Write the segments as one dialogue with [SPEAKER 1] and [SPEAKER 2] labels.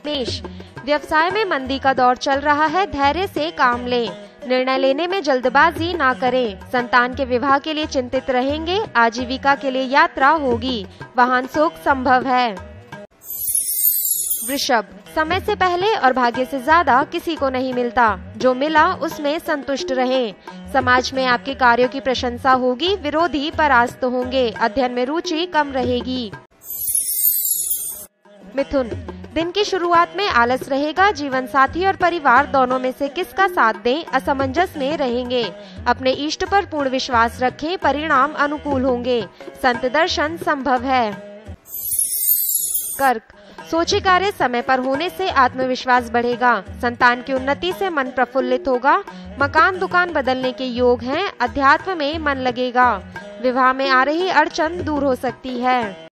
[SPEAKER 1] मेष, व्यवसाय में मंदी का दौर चल रहा है, धैर्य से काम लें। निर्णय लेने में जल्दबाजी ना करें। संतान के विवाह के लिए चिंतित रहेंगे। आजीविका के लिए यात्रा होगी। वाहन सुख संभव है। वृषभ, समय से पहले और भाग्य से ज्यादा किसी को नहीं मिलता। जो मिला उसमें संतुष्ट रहें। समाज में आपके कार्यों की प्रशंसा होगी। विरोधी परास्त होंगे। अध्ययन में रुचि कम रहेगी। मिथुन, दिन की शुरुआत में आलस रहेगा। जीवन साथी और परिवार दोनों में से किसका साथ दें, असमंजस में रहेंगे। अपने इष्ट पर पूर्ण विश्वास रखें। परिणाम अनुकूल होंगे। संत दर्शन संभव है। कर्क, सोचे कार्य समय पर होने से आत्मविश्वास बढ़ेगा। संतान की उन्नति से मन प्रफुल्लित होगा। मकान दुकान बदलने के योग हैं। अध्यात्म में मन लगेगा। विवाह में आ रही अड़चन दूर हो सकती है।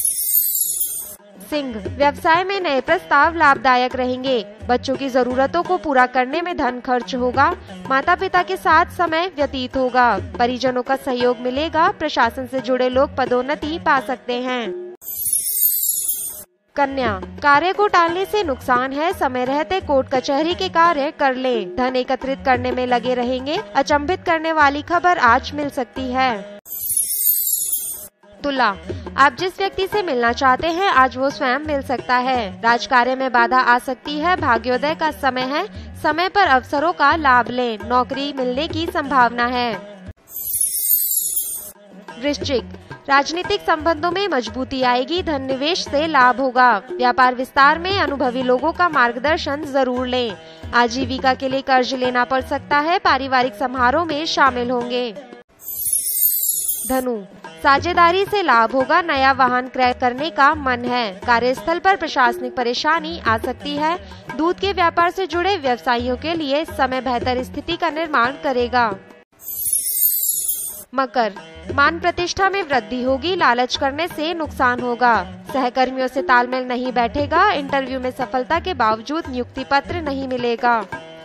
[SPEAKER 1] सिंह, व्यवसाय में नए प्रस्ताव लाभदायक रहेंगे। बच्चों की जरूरतों को पूरा करने में धन खर्च होगा। माता पिता के साथ समय व्यतीत होगा। परिजनों का सहयोग मिलेगा। प्रशासन से जुड़े लोग पदोन्नति पा सकते हैं। कन्या, कार्य को टालने से नुकसान है। समय रहते कोर्ट कचहरी के कार्य कर लें। धन एकत्रित करने में लगे रहेंगे। अचंभित करने वाली खबर आज मिल सकती है। तुला, आप जिस व्यक्ति से मिलना चाहते हैं आज वो स्वयं मिल सकता है। राजकार्य में बाधा आ सकती है। भाग्योदय का समय है। समय पर अवसरों का लाभ लें। नौकरी मिलने की संभावना है। वृश्चिक, राजनीतिक संबंधों में मजबूती आएगी। धन निवेश से लाभ होगा। व्यापार विस्तार में अनुभवी लोगों का मार्गदर्शन जरूर लें। आजीविका के लिए कर्ज लेना पड़ सकता है। पारिवारिक समारोह में शामिल होंगे। धनु, साझेदारी से लाभ होगा। नया वाहन क्रय करने का मन है। कार्यस्थल पर प्रशासनिक परेशानी आ सकती है। दूध के व्यापार से जुड़े व्यवसायियों के लिए समय बेहतर स्थिति का निर्माण करेगा। मकर, मान प्रतिष्ठा में वृद्धि होगी। लालच करने से नुकसान होगा। सहकर्मियों से तालमेल नहीं बैठेगा। इंटरव्यू में सफलता के बावजूद नियुक्ति पत्र नहीं मिलेगा।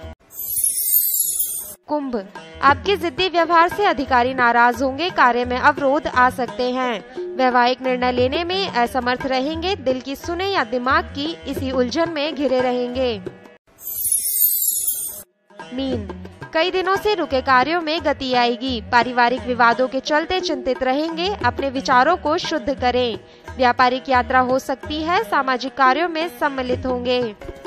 [SPEAKER 1] कुंभ, आपके जिद्दी व्यवहार से अधिकारी नाराज होंगे। कार्य में अवरोध आ सकते हैं। वैवाहिक निर्णय लेने में असमर्थ रहेंगे। दिल की सुने या दिमाग की, इसी उलझन में घिरे रहेंगे। मीन, कई दिनों से रुके कार्यों में गति आएगी। पारिवारिक विवादों के चलते चिंतित रहेंगे। अपने विचारों को शुद्ध करें। व्यापारिक यात्रा हो सकती है। सामाजिक कार्यों में सम्मिलित होंगे।